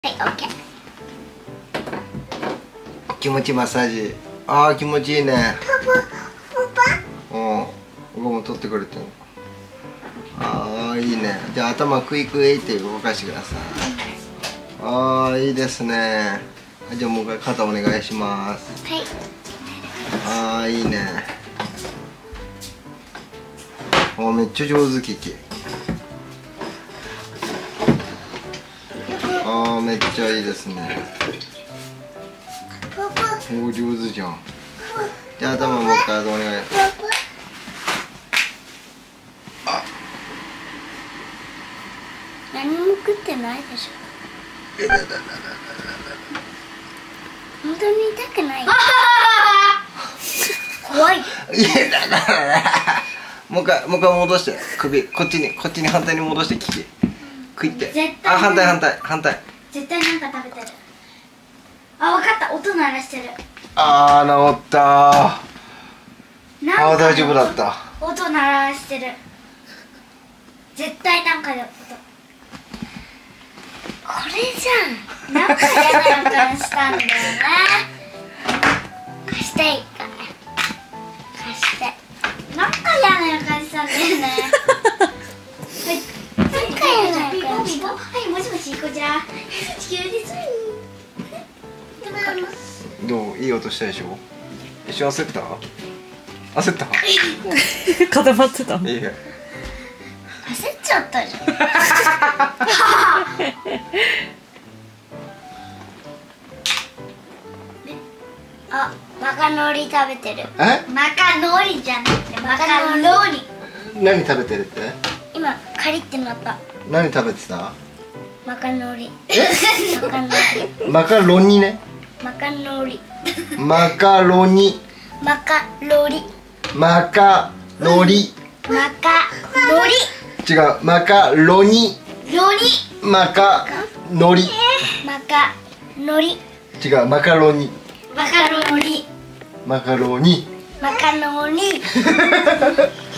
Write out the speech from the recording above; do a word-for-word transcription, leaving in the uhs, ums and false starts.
はい、オッケー。 気持ちいいマッサージ。ああ、気持ちいいね。 パパ、 うん、僕も取ってくれてる。ああ、いいね。じゃあ頭クイクイって動かしてください。ああ、いいですね。じゃあもう一回肩お願いします。 はい。 ああ、いいね。ああ、めっちゃ上手キキ。ああ、めっちゃいいですね。 パパ、 おお、上手じゃん。じゃあ頭もう一回お願い。あ、 何も食ってないでしょ。本当に痛くない。怖い。 いやだだだ。もう一回もう一回戻して首こっちにこっちに反対に戻してキキ。食いって。 絶対あ、反対反対反対。 絶対なんか食べてる。あ、わかった。音鳴らしてる。 あー、治ったー。 なんかあー、大丈夫だった。 音鳴らしてる。絶対なんかで音。これじゃん。なんか嫌な予感したんだよね。貸していいか。貸して。なんか嫌な予感したんだよね。なんか嫌な予感した。はい、もしもし、こちら地球です。 どう、いい音したでしょ。一瞬焦った。焦った。 固まってた。 いいや。 焦っちゃったじゃん。あ、マカロニ食べてる。 え？ マカロニじゃなくてマカロニ。 何食べてるって？ 今カリってなった。 何食べてた？ マカロニ。マカロニ。 マカロニね。 マカロニ。 マカロニ。 マカロニ。 マカロリ。 マカロニ。 違う、マカロニ。 ロニ。 マカノリ。 マカロニ。 違う、マカロニ。 マカロニ。 マカロニ。 マカロニ。